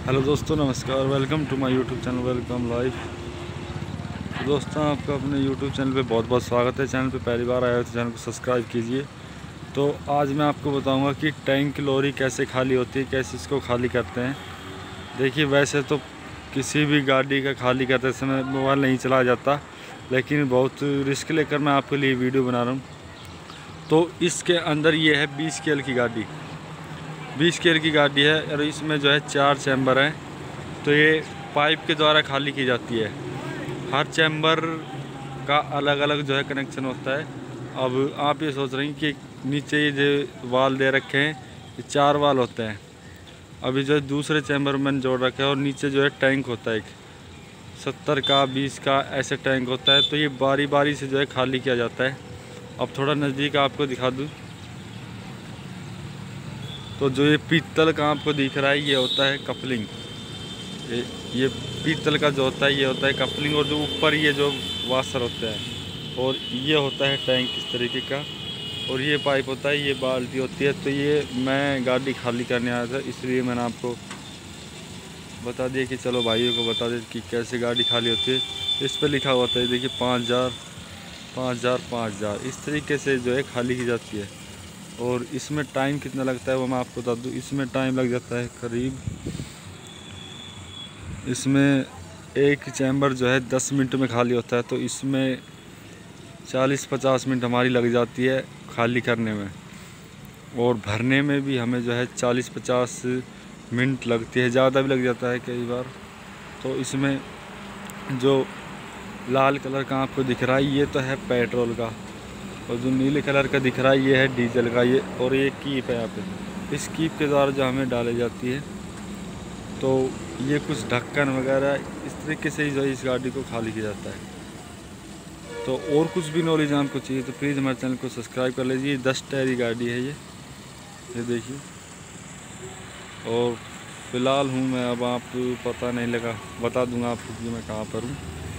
Hello दोस्तों, नमस्कार। Welcome to my YouTube channel welcome life. तो दोस्तों, आपका अपने यूट्यूब चैनल पे बहुत बहुत स्वागत है। चैनल पे पहली बार आया हो तो चैनल को सब्सक्राइब कीजिए। तो आज मैं आपको बताऊंगा कि टैंक की लोरी कैसे खाली होती है, कैसे इसको खाली करते हैं। देखिए, वैसे तो किसी भी गाड़ी का खाली करते समय मोबाइल नहीं चलाया जाता, लेकिन बहुत रिस्क लेकर मैं आपके लिए वीडियो बना रहा हूँ। तो इसके अंदर ये है 20 केल की गाड़ी, 20 केल की गाड़ी है और इसमें जो है 4 चैम्बर हैं। तो ये पाइप के द्वारा खाली की जाती है। हर चैम्बर का अलग अलग जो है कनेक्शन होता है। अब आप ये सोच रहे हैं कि नीचे ये जो वाल दे रखे हैं, ये 4 वाल होते हैं। अभी जो है दूसरे चैम्बर में जोड़ रखे हैं और नीचे जो है टैंक होता है, एक 70 का 20 का ऐसे टैंक होता है। तो ये बारी बारी से जो है खाली किया जाता है। अब थोड़ा नज़दीक आपको दिखा दूँ तो जो ये पीतल का आपको दिख रहा है, ये होता है कपलिंग। ये पीतल का जो होता है, ये होता है कपलिंग। और जो ऊपर ये जो वाशर होता है, और ये होता है टैंक इस तरीके का। और ये पाइप होता है, ये बाल्टी होती है। तो ये मैं गाड़ी खाली करने आया था, इसलिए मैंने आपको बता दिया कि चलो भाइयों को बता दें कि कैसे गाड़ी खाली होती है। इस पर लिखा होता है, देखिए 5000 5000 5000 इस तरीके से जो है खाली की जाती है। और इसमें टाइम कितना लगता है वो मैं आपको बता दूँ। इसमें टाइम लग जाता है करीब, इसमें एक चैम्बर जो है 10 मिनट में खाली होता है। तो इसमें 40-50 मिनट हमारी लग जाती है खाली करने में, और भरने में भी हमें जो है 40-50 मिनट लगती है, ज़्यादा भी लग जाता है कई बार। तो इसमें जो लाल कलर का आपको दिख रहा है, ये तो है पेट्रोल का, और जो नीले कलर का दिख रहा है, ये है डीजल का। ये और ये कीप है यहाँ पे, इस कीप के द्वारा जो हमें डाली जाती है। तो ये कुछ ढक्कन वगैरह इस तरीके से ही जो है इस गाड़ी को खाली किया जाता है। तो और कुछ भी नॉलेज आपको चाहिए तो प्लीज़ हमारे चैनल को सब्सक्राइब कर लीजिए। 10 टायर गाड़ी है ये देखिए। और फ़िलहाल हूँ मैं, अब आप पता नहीं लगा, बता दूंगा आपको कि मैं कहाँ पर हूँ।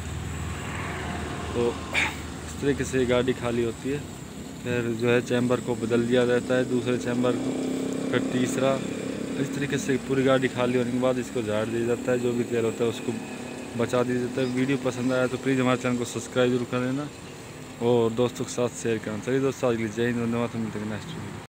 तो इस तरीके से गाड़ी खाली होती है। फिर जो है चैम्बर को बदल दिया जाता है, दूसरे चैम्बर को, फिर तीसरा। इस तरीके से पूरी गाड़ी खाली होने के बाद इसको झाड़ दिया जाता है। जो भी तेल होता है उसको बचा दिया जाता है। वीडियो पसंद आया तो प्लीज़ हमारे चैनल को सब्सक्राइब जरूर कर लेना और दोस्तों के साथ शेयर करना। चलिए दोस्तों, आज के लिए जय हिंद, धन्यवाद। मिलते हैं नेक्स्ट वीडियो।